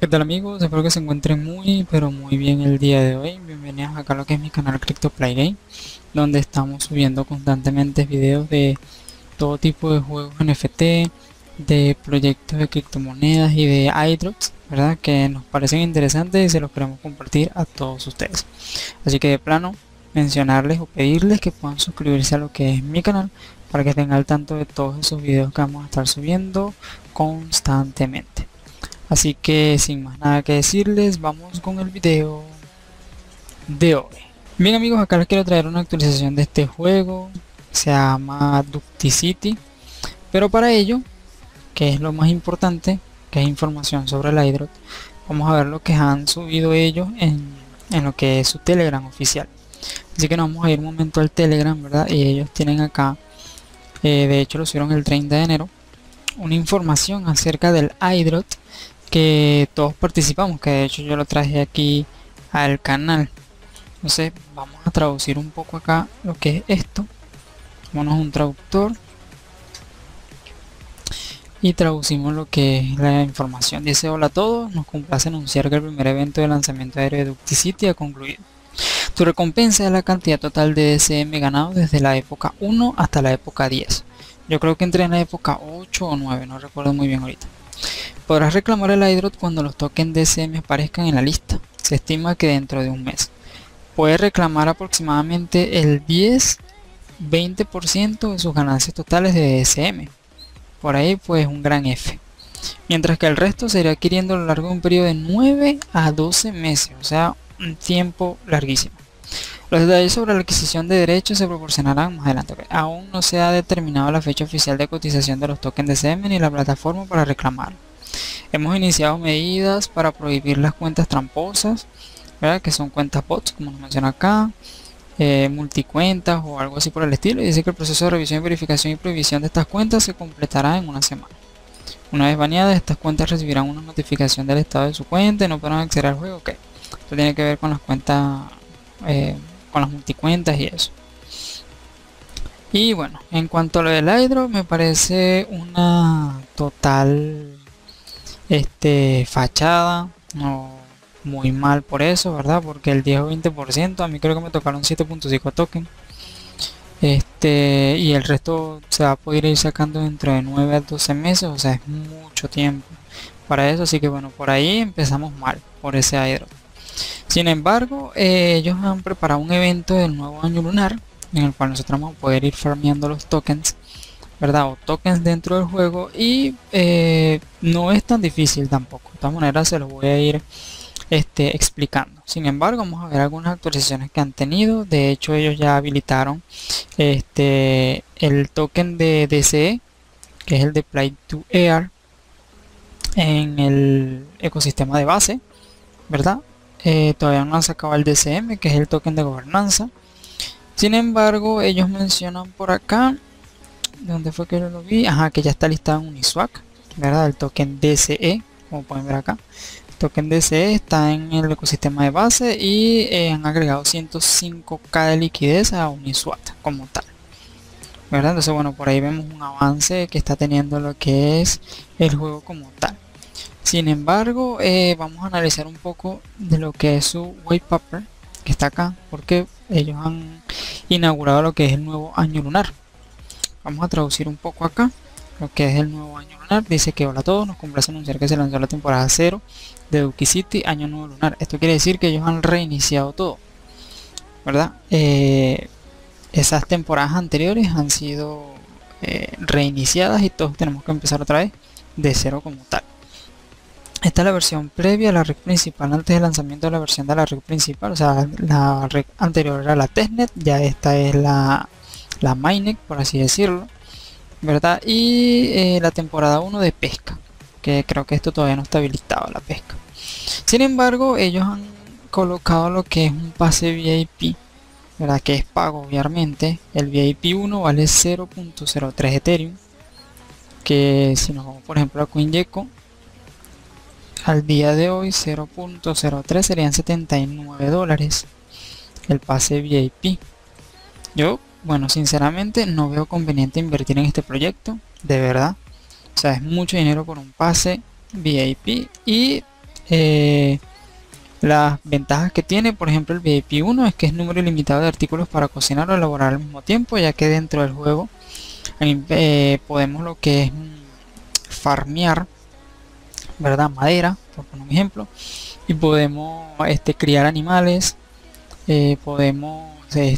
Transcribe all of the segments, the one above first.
¿Qué tal amigos? Espero que se encuentren muy pero muy bien el día de hoy. Bienvenidos acá a lo que es mi canal CryptoPlayGame, donde estamos subiendo constantemente videos de todo tipo de juegos NFT, de proyectos de criptomonedas y de airdrops, ¿verdad? Que nos parecen interesantes y se los queremos compartir a todos ustedes. Así que de plano, mencionarles o pedirles que puedan suscribirse a lo que es mi canal para que estén al tanto de todos esos videos que vamos a estar subiendo constantemente. Así que sin más nada que decirles, vamos con el video de hoy. Bien amigos, acá les quiero traer una actualización de este juego. Se llama Ducticity. Pero para ello, que es lo más importante, que es información sobre el airdrop, vamos a ver lo que han subido ellos en lo que es su Telegram oficial. Así que nos vamos a ir un momento al Telegram, ¿verdad? Y ellos tienen acá, de hecho lo subieron el 30 de enero, una información acerca del airdrop que todos participamos, que de hecho yo lo traje aquí al canal. Entonces vamos a traducir un poco acá lo que es esto. Vámonos a un traductor y traducimos lo que es la información. Dice: hola a todos, nos complace anunciar que el primer evento de lanzamiento aéreo de Ducticity ha concluido. Tu recompensa es la cantidad total de DCM ganado desde la época 1 hasta la época 10. Yo creo que entré en la época 8 o 9, no recuerdo muy bien ahorita. Podrás reclamar el airdrop cuando los tokens DCM aparezcan en la lista. Se estima que dentro de un mes. Puedes reclamar aproximadamente el 10-20% de sus ganancias totales de DCM. Por ahí pues un gran F. Mientras que el resto se irá adquiriendo a lo largo de un periodo de 9 a 12 meses. O sea, un tiempo larguísimo. Los detalles sobre la adquisición de derechos se proporcionarán más adelante. Aún no se ha determinado la fecha oficial de cotización de los tokens DCM ni la plataforma para reclamarlo. Hemos iniciado medidas para prohibir las cuentas tramposas, ¿verdad? Que son cuentas bots, como nos menciona acá, multicuentas o algo así por el estilo. Y dice que el proceso de revisión, verificación y prohibición de estas cuentas se completará en una semana. Una vez baneadas, estas cuentas recibirán una notificación del estado de su cuenta y no podrán acceder al juego. Okay. Esto tiene que ver con las cuentas, con las multicuentas y eso. Y bueno, en cuanto a lo del airdrop, me parece una total fachada, no, muy mal por eso, ¿verdad? Porque el 10 o 20%, a mí creo que me tocaron 7.5 tokens. Y el resto se va a poder ir sacando dentro de 9 a 12 meses, o sea, es mucho tiempo para eso. Así que bueno, por ahí empezamos mal, por ese airdrop. Sin embargo, ellos han preparado un evento del nuevo año lunar, en el cual nosotros vamos a poder ir farmeando los tokens, ¿verdad? O tokens dentro del juego, y no es tan difícil tampoco. De todas maneras se los voy a ir explicando. Sin embargo, vamos a ver algunas actualizaciones que han tenido. De hecho, ellos ya habilitaron el token de DCE, que es el de Play to Earn, en el ecosistema de base, ¿verdad? Todavía no han sacado el DCM, que es el token de gobernanza. Sin embargo, ellos mencionan por acá, ¿dónde fue que yo lo vi? Ajá, que ya está listado en Uniswap, ¿verdad? El token DCE, como pueden ver acá. El token DCE está en el ecosistema de base y han agregado 105k de liquidez a Uniswap como tal, ¿verdad? Entonces, bueno, por ahí vemos un avance que está teniendo lo que es el juego como tal. Sin embargo, vamos a analizar un poco de lo que es su white paper, que está acá, porque ellos han inaugurado lo que es el nuevo año lunar. Vamos a traducir un poco acá lo que es el nuevo año lunar. Dice que: hola a todos, nos complace anunciar que se lanzó la temporada 0 de Ducticity, año nuevo lunar. Esto quiere decir que ellos han reiniciado todo, ¿verdad? Esas temporadas anteriores han sido reiniciadas y todos tenemos que empezar otra vez de cero como tal. Esta es la versión previa a la red principal, antes del lanzamiento de la versión de la red principal. O sea, la red anterior era la testnet, ya esta es la mainnet, por así decirlo, ¿verdad? Y la temporada 1 de pesca, que creo que esto todavía no está habilitado, la pesca. Sin embargo, ellos han colocado lo que es un pase VIP, ¿verdad? Que es pago, obviamente. El VIP 1 vale 0.03 Ethereum, que si nos vamos por ejemplo a CoinGecko, al día de hoy 0.03 serían 79 dólares el pase VIP. Yo, bueno, sinceramente no veo conveniente invertir en este proyecto, de verdad. O sea, es mucho dinero por un pase VIP y Las ventajas que tiene, por ejemplo, el VIP 1 es que es número ilimitado de artículos para cocinar o elaborar al mismo tiempo, ya que dentro del juego podemos lo que es farmear, ¿verdad? Madera, por poner un ejemplo, y podemos criar animales, podemos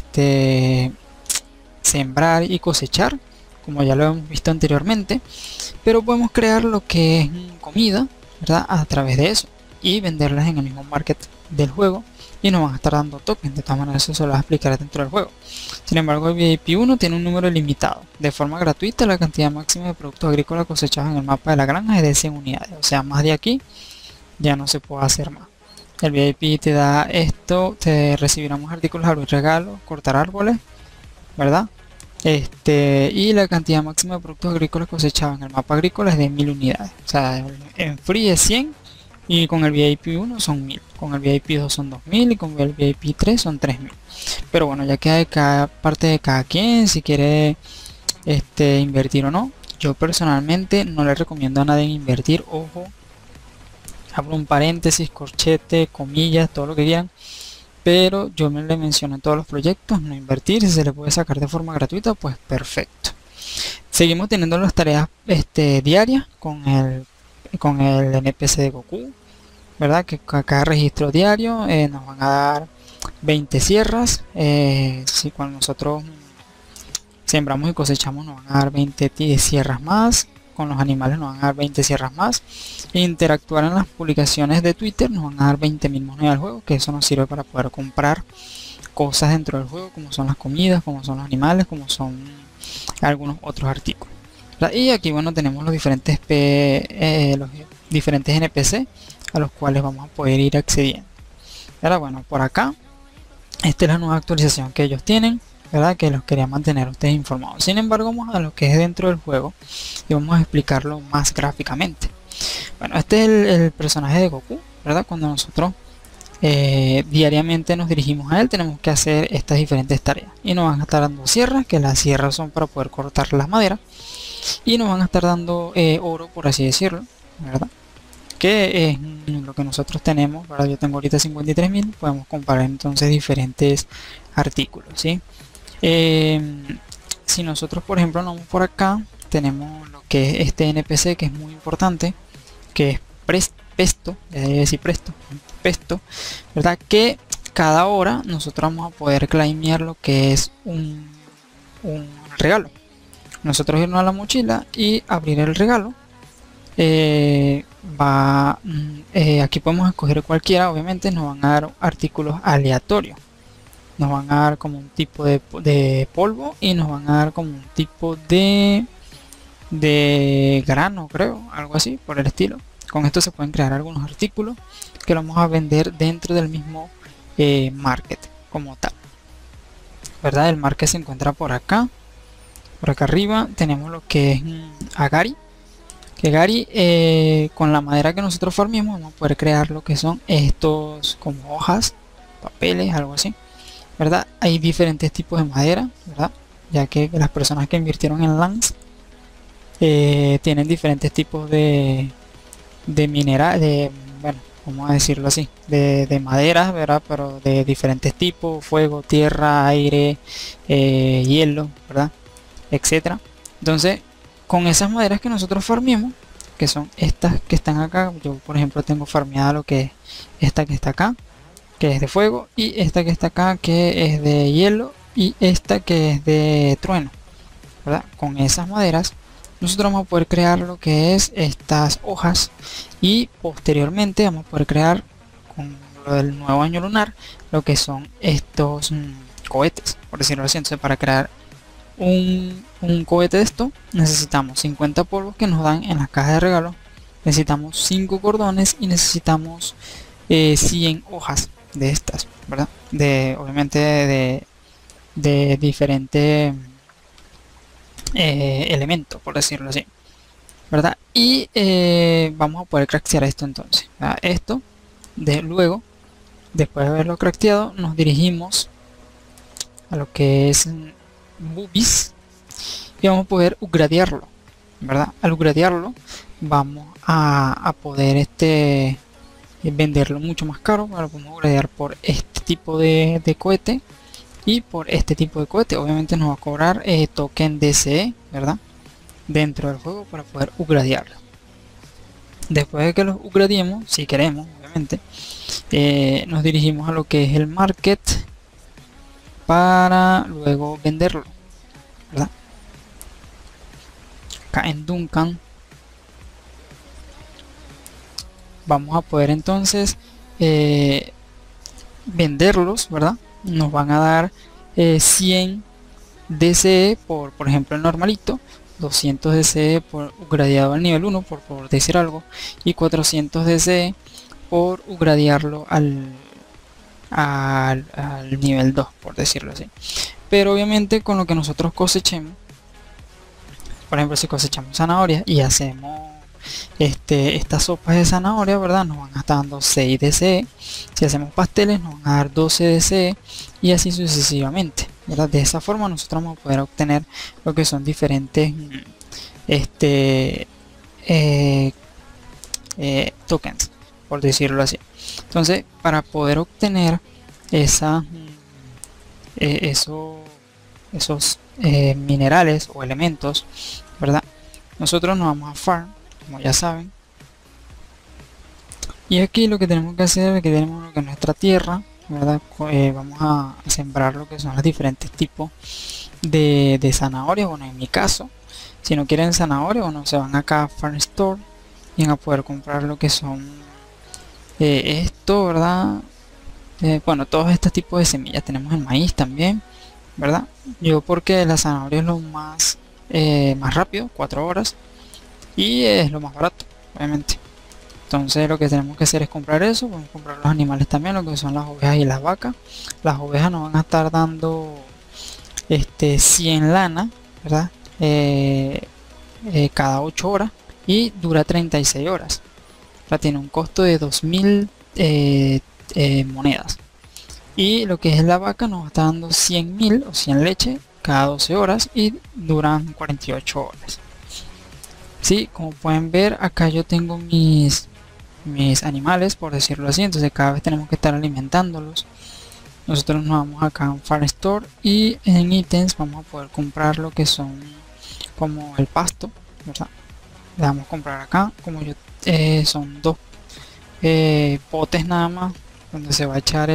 sembrar y cosechar, como ya lo hemos visto anteriormente, pero podemos crear lo que es comida, ¿verdad? A través de eso y venderlas en el mismo market del juego y nos van a estar dando tokens. De todas maneras, eso se lo va a explicar dentro del juego. Sin embargo, el VIP 1 tiene un número limitado. De forma gratuita, la cantidad máxima de productos agrícolas cosechados en el mapa de la granja es de 100 unidades. O sea, más de aquí ya no se puede hacer más. El VIP te da esto, te recibirá más artículos, abrir regalos, cortar árboles, ¿verdad? Y la cantidad máxima de productos agrícolas cosechados en el mapa agrícola es de 1000 unidades. O sea, en free es 100 y con el VIP 1 son 1000, con el VIP 2 son 2000 y con el VIP 3 son 3000. Pero bueno, ya queda de cada parte de cada quien si quiere invertir o no. Yo personalmente no le recomiendo a nadie invertir, ojo, abro un paréntesis, corchete, comillas, todo lo que quieran, pero yo me le menciono en todos los proyectos no invertir. Si se le puede sacar de forma gratuita, pues perfecto. Seguimos teniendo las tareas diarias con el NPC de Goku, ¿verdad? Que cada registro diario nos van a dar 20 sierras. Si cuando nosotros sembramos y cosechamos nos van a dar 20 sierras más. Con los animales nos van a dar 20 sierras más. E interactuar en las publicaciones de Twitter nos van a dar 20.000 monedas al juego, que eso nos sirve para poder comprar cosas dentro del juego, como son las comidas, como son los animales, como son algunos otros artículos. Y aquí bueno tenemos los diferentes NPC a los cuales vamos a poder ir accediendo. Ahora bueno, por acá esta es la nueva actualización que ellos tienen, ¿verdad? Que los quería mantener ustedes informados. Sin embargo, vamos a lo que es dentro del juego y vamos a explicarlo más gráficamente. Bueno, este es el personaje de Goku, ¿verdad? Cuando nosotros diariamente nos dirigimos a él, tenemos que hacer estas diferentes tareas y nos van a estar dando sierras, que las sierras son para poder cortar las maderas, y nos van a estar dando oro, por así decirlo, ¿verdad? Que es lo que nosotros tenemos, ¿verdad? Yo tengo ahorita 53.000, podemos comparar entonces diferentes artículos, ¿sí? Si nosotros por ejemplo nos vamos por acá, tenemos lo que es este NPC que es muy importante, que es Pesto, Pesto, ¿verdad? Que cada hora nosotros vamos a poder claimear lo que es un regalo. Nosotros irnos a la mochila y abrir el regalo. Aquí podemos escoger cualquiera, obviamente nos van a dar artículos aleatorios. Nos van a dar como un tipo de polvo y nos van a dar como un tipo de grano, creo, algo así por el estilo. Con esto se pueden crear algunos artículos que lo vamos a vender dentro del mismo market como tal, ¿verdad? El market se encuentra por acá arriba. Tenemos lo que es a Gary, que Gary con la madera que nosotros farmemos vamos a poder crear lo que son estos como hojas, papeles, algo así, ¿verdad? Hay diferentes tipos de madera, ¿verdad? Ya que las personas que invirtieron en Lance tienen diferentes tipos de mineral, bueno, vamos a decirlo así, de maderas, ¿verdad? Pero de diferentes tipos: fuego, tierra, aire, hielo, ¿verdad? Etcétera. Entonces, con esas maderas que nosotros farmemos, que son estas que están acá, yo por ejemplo tengo farmeada lo que es esta que está acá, que es de fuego, y esta que está acá, que es de hielo, y esta que es de trueno, ¿verdad? Con esas maderas nosotros vamos a poder crear lo que es estas hojas, y posteriormente vamos a poder crear con lo del nuevo año lunar lo que son estos cohetes, por decirlo así. Entonces, para crear un cohete de esto necesitamos 50 polvos que nos dan en la caja de regalo, necesitamos 5 cordones y necesitamos 100 hojas de estas, ¿verdad? Obviamente de diferente elemento, por decirlo así, ¿verdad? Y vamos a poder craftear esto entonces, ¿verdad? Esto luego, después de haberlo crafteado, nos dirigimos a lo que es boobies y vamos a poder upgradearlo, ¿verdad? Al upgradearlo vamos a poder venderlo mucho más caro, lo podemos gradear por este tipo de cohete y por este tipo de cohete. Obviamente nos va a cobrar token DCE, ¿verdad? Dentro del juego para poder upgradearlo. Después de que los upgradeemos, si queremos, obviamente, nos dirigimos a lo que es el market para luego venderlo, ¿verdad? Acá en Duncan vamos a poder entonces venderlos, ¿verdad? Nos van a dar 100 DCE por ejemplo el normalito, 200 DCE por upgradeado al nivel 1 por decir algo, y 400 DCE por upgradearlo al nivel 2, por decirlo así. Pero obviamente con lo que nosotros cosechemos, por ejemplo si cosechamos zanahorias y hacemos estas sopas de zanahoria, ¿verdad? Nos van a estar dando 6 DCE. Si hacemos pasteles nos van a dar 12 DCE y así sucesivamente, ¿verdad? De esa forma nosotros vamos a poder obtener lo que son diferentes tokens, por decirlo así. Entonces, para poder obtener esos minerales o elementos, ¿verdad? Nosotros nos vamos a farm, como ya saben, y aquí lo que tenemos que hacer es que tenemos lo que es nuestra tierra, ¿verdad? Vamos a sembrar lo que son los diferentes tipos de zanahorias. Bueno, en mi caso, si no quieren zanahoria, bueno, se van acá a Farm Store y van a poder comprar lo que son esto, ¿verdad? Bueno, todos estos tipos de semillas. Tenemos el maíz también, ¿verdad? Yo porque la zanahoria es lo más rápido, 4 horas, y es lo más barato, obviamente. Entonces lo que tenemos que hacer es comprar eso. Vamos a comprar los animales también, lo que son las ovejas y las vacas. Las ovejas nos van a estar dando 100 lana, ¿verdad? Cada 8 horas y dura 36 horas. Tiene un costo de 2000 monedas. Y lo que es la vaca nos está dando 100.000 o 100 leche cada 12 horas y duran 48 horas. Sí, como pueden ver, acá yo tengo mis animales, por decirlo así. Entonces cada vez tenemos que estar alimentándolos. Nosotros nos vamos acá en Farm Store y en ítems vamos a poder comprar lo que son como el pasto, ¿verdad? Le damos a comprar acá, como yo son 2 potes nada más donde se va a echar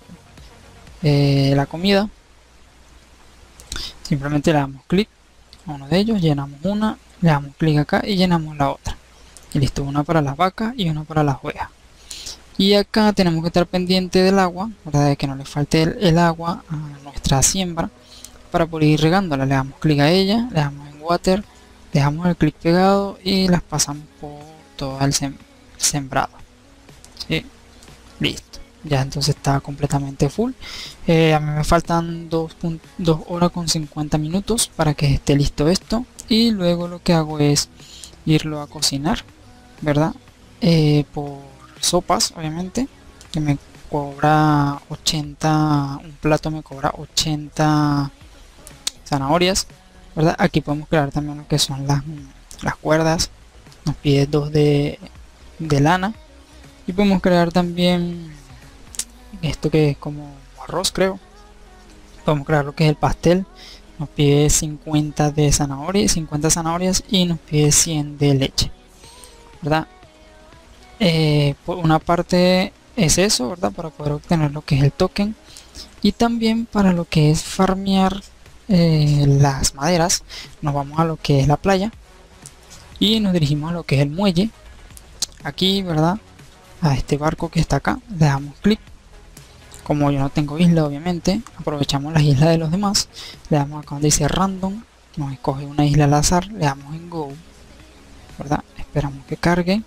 la comida. Simplemente le damos clic a uno de ellos, llenamos una, le damos clic acá y llenamos la otra. Y listo, una para las vacas y una para las ovejas. Y acá tenemos que estar pendiente del agua, ¿verdad? De que no le falte el agua a nuestra siembra para poder ir regándola. Le damos clic a ella, le damos en water, dejamos el clic pegado y las pasamos por todo el sembrado. ¿Sí? Listo, ya entonces está completamente full. A mí me faltan 2 horas con 50 minutos para que esté listo esto, y luego lo que hago es irlo a cocinar, ¿verdad? Por sopas, obviamente, que me cobra 80, un plato me cobra 80 zanahorias, ¿verdad? Aquí podemos crear también lo que son las cuerdas. Nos pide 2 de lana, y podemos crear también esto que es como arroz, creo. Podemos crear lo que es el pastel. Nos pide 50 de zanahorias, 50 zanahorias, y nos pide 100 de leche, ¿verdad? Por una parte es eso, ¿verdad? Para poder obtener lo que es el token, y también para lo que es farmear las maderas. Nos vamos a lo que es la playa y nos dirigimos a lo que es el muelle. Aquí, ¿verdad? A este barco que está acá le damos clic. Como yo no tengo isla, obviamente aprovechamos las islas de los demás. Le damos acá donde dice random, nos escoge una isla al azar, le damos en go, ¿verdad? Esperamos que cargue.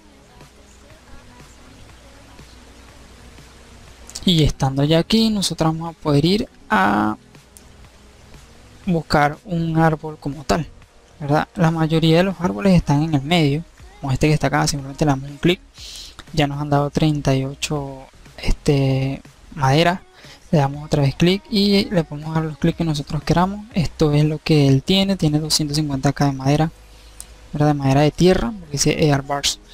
Y estando ya aquí, nosotros vamos a poder ir a buscar un árbol como tal, ¿verdad? La mayoría de los árboles están en el medio, como este que está acá. Simplemente le damos un clic. Ya nos han dado 38 madera. Le damos otra vez clic y le podemos dar los clics que nosotros queramos. Esto es lo que él tiene 250k de madera, ¿verdad? De madera de tierra, porque dice Air Bars.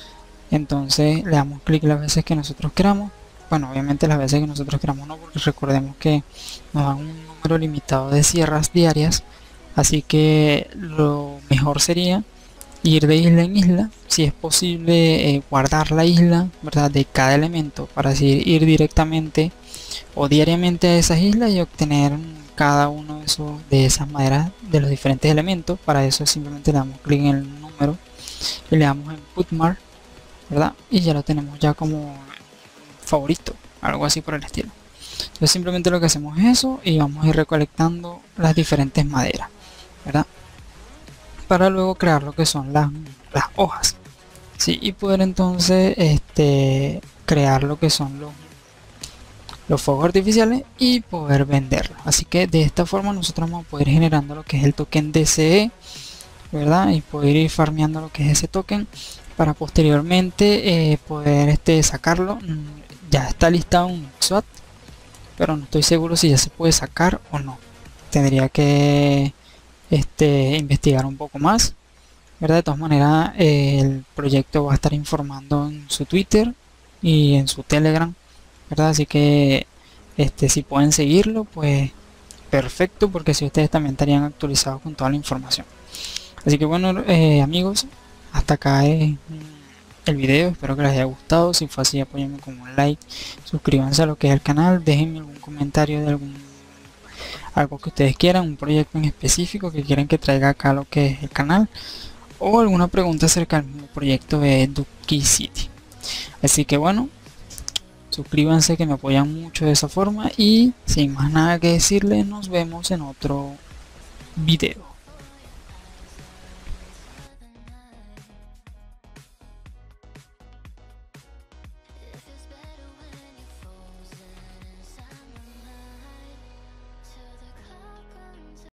Entonces le damos clic las veces que nosotros queramos. Bueno, obviamente las veces que nosotros queramos no, porque recordemos que nos dan un número limitado de sierras diarias. Así que lo mejor sería ir de isla en isla, si es posible guardar la isla, ¿verdad? De cada elemento para así ir directamente o diariamente a esas islas y obtener cada uno de esas maderas de los diferentes elementos. Para eso simplemente le damos clic en el número y le damos en Put Mark, ¿verdad? Y ya lo tenemos ya como favorito, algo así por el estilo. Entonces simplemente lo que hacemos es eso y vamos a ir recolectando las diferentes maderas, ¿verdad? Para luego crear lo que son las hojas, ¿sí? Y poder entonces crear lo que son los fuegos artificiales y poder venderlos. Así que de esta forma nosotros vamos a poder ir generando lo que es el token DCE, ¿verdad? Y poder ir farmeando lo que es ese token para posteriormente poder sacarlo. Ya está listado un SWAT, pero no estoy seguro si ya se puede sacar o no. Tendría que investigar un poco más, ¿verdad? De todas maneras, el proyecto va a estar informando en su Twitter y en su Telegram, ¿verdad? Así que si pueden seguirlo, pues perfecto, porque si ustedes también estarían actualizados con toda la información. Así que bueno, amigos, hasta acá es el video. Espero que les haya gustado. Si fue así, apóyenme con un like, suscríbanse a lo que es el canal, déjenme algún comentario de algo que ustedes quieran, un proyecto en específico que quieran que traiga acá lo que es el canal, o alguna pregunta acerca del mismo proyecto de Ducky City. Así que bueno, suscríbanse, que me apoyan mucho de esa forma, y sin más nada que decirles, nos vemos en otro video.